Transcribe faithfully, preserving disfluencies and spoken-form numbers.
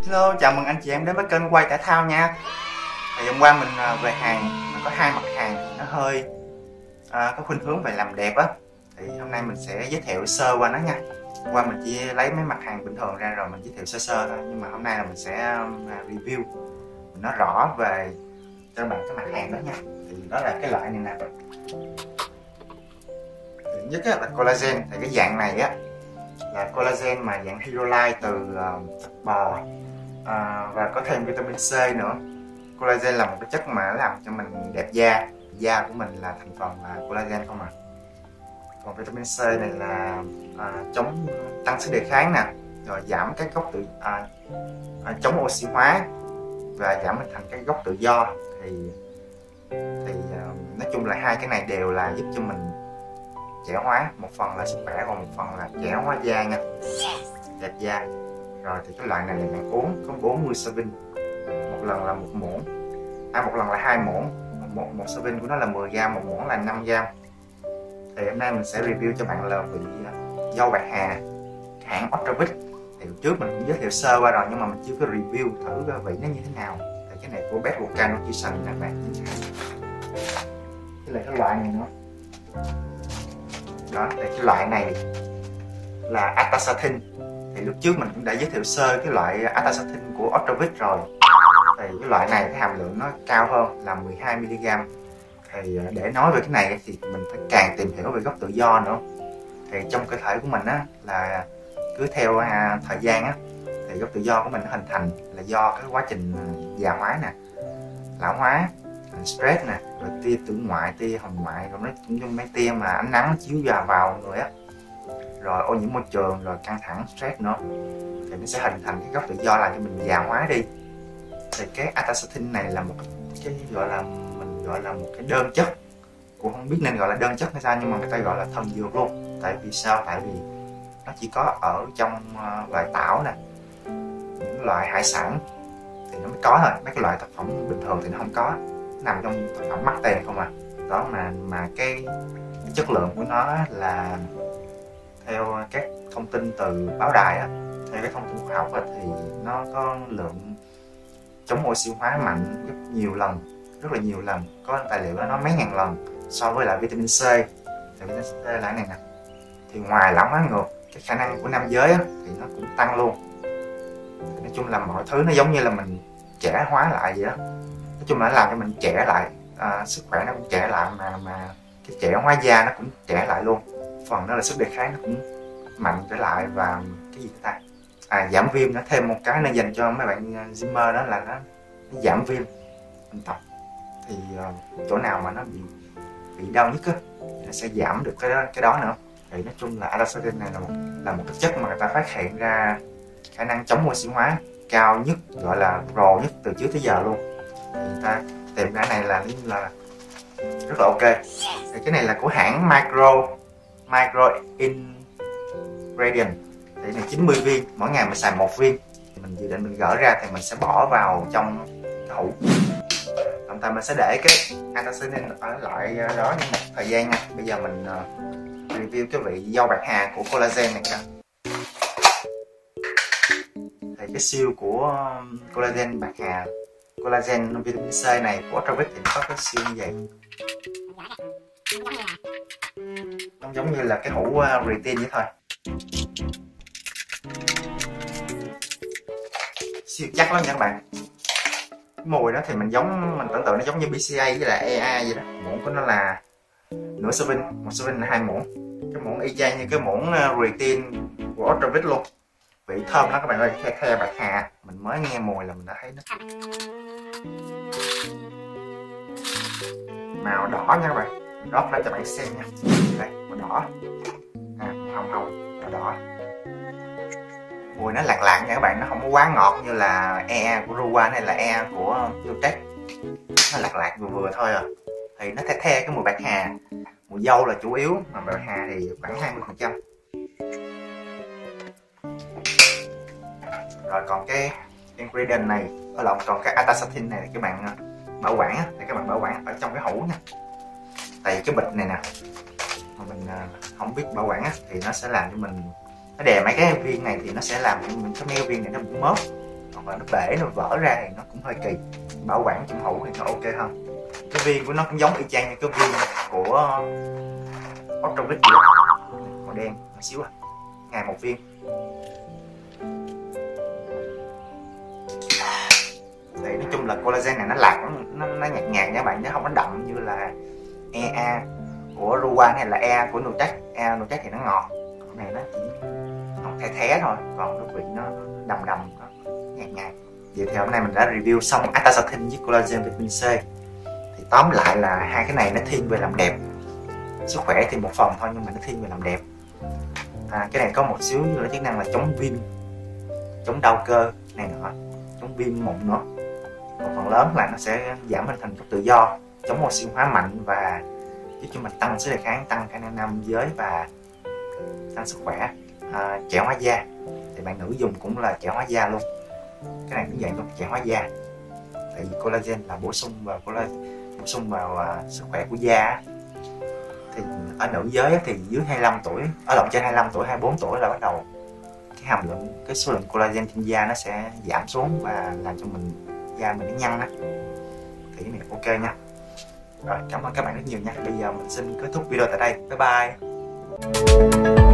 Hello, chào mừng anh chị em đến với kênh quay thể thao nha. Thì hôm qua mình về hàng, mình có hai mặt hàng thì nó hơi à, có khuynh hướng về làm đẹp á. Thì hôm nay mình sẽ giới thiệu sơ qua nó nha. Hôm qua mình chỉ lấy mấy mặt hàng bình thường ra rồi mình giới thiệu sơ sơ thôi. Nhưng mà hôm nay là mình sẽ review, mình nói rõ về cho các bạn cái mặt hàng đó nha. Thì đó là cái loại này nè. Thứ nhất là collagen. Thì cái dạng này á là collagen mà dạng hydrolyte từ uh, thịt bò. À, và có thêm vitamin C nữa. Collagen là một cái chất mà làm cho mình đẹp da, da của mình là thành phần là collagen không à. Còn vitamin C này là à, chống tăng sức đề kháng nè, rồi giảm các gốc tự à, à, chống oxy hóa và giảm hình thành các gốc tự do. Thì thì à, nói chung là hai cái này đều là giúp cho mình trẻ hóa, một phần là sức khỏe còn một phần là trẻ hóa da nha, đẹp da. Rồi thì cái loại này là dạng uống, có bốn mươi serving, một lần là một muỗng, à một lần là hai muỗng, một một serving của nó là mười gram, một muỗng là năm gram. Thì hôm nay mình sẽ review cho bạn là vị dâu bạc hà hãng Otravic. Thì trước mình cũng giới thiệu sơ qua rồi nhưng mà mình chưa có review thử cái vị nó như thế nào. Thì cái này của Best Volcano Nutrition nè bạn. Cái là cái loại này nữa. Đó, thì cái loại này là Astaxanthin. Thì lúc trước mình cũng đã giới thiệu sơ cái loại Astaxanthin của Otravic rồi. Thì cái loại này cái hàm lượng nó cao hơn là mười hai mi li gam. Thì để nói về cái này thì mình phải càng tìm hiểu về gốc tự do nữa. Thì trong cơ thể của mình á là cứ theo à, thời gian á thì gốc tự do của mình nó hình thành là do cái quá trình già hóa nè, lão hóa, stress nè, rồi tia tử ngoại, tia hồng ngoại, rồi nó cũng như mấy tia mà ánh nắng chiếu vào vào người á, rồi ô nhiễm môi trường, rồi căng thẳng, stress nữa, thì nó sẽ hình thành cái gốc tự do làm cho mình già hóa đi. Thì cái Astaxanthin này là một cái gọi là mình gọi là một cái đơn chất, cũng không biết nên gọi là đơn chất hay sao, nhưng mà người ta gọi là thần dược luôn. Tại vì sao? Tại vì nó chỉ có ở trong loại tảo nè, những loại hải sản thì nó mới có thôi, mấy cái loại thực phẩm bình thường thì nó không có, nó nằm trong thực phẩm mắc tiền không à. Đó mà mà cái, cái chất lượng của nó là theo các thông tin từ báo đài á, theo cái thông tin khoa học á, thì nó có lượng chống oxy hóa mạnh rất nhiều lần, rất là nhiều lần, có tài liệu nó nói mấy ngàn lần so với lại vitamin C. Thì vitamin C là cái này nè, thì ngoài lão hóa ngược, cái khả năng của nam giới á, thì nó cũng tăng luôn. Thì nói chung là mọi thứ nó giống như là mình trẻ hóa lại vậy đó. Nói chung là nó làm cho mình trẻ lại, à, sức khỏe nó cũng trẻ lại, mà mà cái trẻ hóa da nó cũng trẻ lại luôn. Phần đó là sức đề kháng nó cũng mạnh trở lại, và cái gì ta, à giảm viêm. Nó thêm một cái nó dành cho mấy bạn gymer, đó là nó, nó giảm viêm. Mình tập thì uh, chỗ nào mà nó bị bị đau nhất á, nó sẽ giảm được cái đó, cái đó nữa. Thì nói chung là Astaxanthin này là một là một cái chất mà người ta phát hiện ra khả năng chống oxy hóa cao nhất, gọi là pro nhất từ trước tới giờ luôn. Thì người ta tìm cái này là là rất là ok. Thì cái này là của hãng Micro Micro Ingredient. Thì này chín mươi viên, mỗi ngày mình xài một viên. Mình dự định mình gỡ ra thì mình sẽ bỏ vào trong cái hũ. Đồng thời mình sẽ để cái Astaxanthin ở lại đó một thời gian nha. Bây giờ mình uh, review cái vị dâu bạc hà của collagen này coi. Thì cái siêu của collagen bạc hà, collagen vitamin C này của Otravic thì nó có cái siêu như vậy. Nó giống như là cái hũ uh, retin vậy thôi. Siêu chắc lắm nha các bạn. Cái mùi đó thì mình giống mình tưởng tượng nó giống như bê xê a với lại e a vậy đó. Muỗng của nó là nửa serving, một serving là hai muỗng. Cái muỗng y chang như cái muỗng retin của Otravic luôn. Vị thơm lắm các bạn ơi, the the bạc hà. Mình mới nghe mùi là mình đã thấy nó màu đỏ nha các bạn. Rót ra cho bạn xem nha. Đây, màu đỏ, à, hồng hồng, màu đỏ. Mùi nó lạt lạt nha các bạn, nó không có quá ngọt như là e a của Ruwan hay là e a của Biotech. Nó lạt lạt vừa vừa thôi à. Thì nó the the cái mùi bạc hà. Mùi dâu là chủ yếu, mà bạc hà thì khoảng hai mươi phần trăm. Rồi còn cái ingredient này, ở lộn, còn cái Astaxanthin này các bạn bảo quản á, thì các bạn bảo quản ở trong cái hũ nha. Tại cái bịch này nè, mà mình không biết bảo quản á, thì nó sẽ làm cho mình, nó đè mấy cái viên này thì nó sẽ làm cho mình, cái mấy viên này nó bị mớp. Còn hoặc là nó bể nó vỡ ra thì nó cũng hơi kỳ. Bảo quản trong hũ thì nó ok hơn. Cái viên của nó cũng giống y chang như cái viên của Ortrovit vậy, màu đen một xíu à, ngày một viên. Thì nói chung là collagen này nó lạc, nó, nó nhạt nhạt nha bạn, chứ không có đậm như là e a của Ruwan hay là E của Nutrac. E Nutrac thì nó ngọt, còn này nó chỉ ngọt the thé thôi, còn cái vị nó đầm đầm, nó nhạt nhạt. Vậy thì hôm nay mình đã review xong Astaxanthin với collagen vitamin C. Thì tóm lại là hai cái này nó thiên về làm đẹp, sức khỏe thì một phần thôi nhưng mà nó thiên về làm đẹp. À, cái này có một xíu nữa chức năng là chống viêm, chống đau cơ này nọ, chống viêm mụn nữa. Một phần lớn là nó sẽ giảm hình thành thuốc tự do, chống oxy hóa mạnh và giúp cho mình tăng sức đề kháng, tăng khả năng nam giới và tăng sức khỏe. À, trẻ hóa da thì bạn nữ dùng cũng là trẻ hóa da luôn, cái này cũng dạng trong trẻ hóa da, tại vì collagen là bổ sung vào collagen, bổ sung vào uh, sức khỏe của da. Thì ở nữ giới thì dưới hai mươi lăm tuổi, ở lộn trên hai mươi lăm tuổi, hai mươi bốn tuổi là bắt đầu cái hàm lượng, cái số lượng collagen trên da nó sẽ giảm xuống và làm cho mình da mình nó nhăn á. Thì cái này ok nha. Rồi, cảm ơn các bạn rất nhiều nha. Bây giờ mình xin kết thúc video tại đây. Bye bye.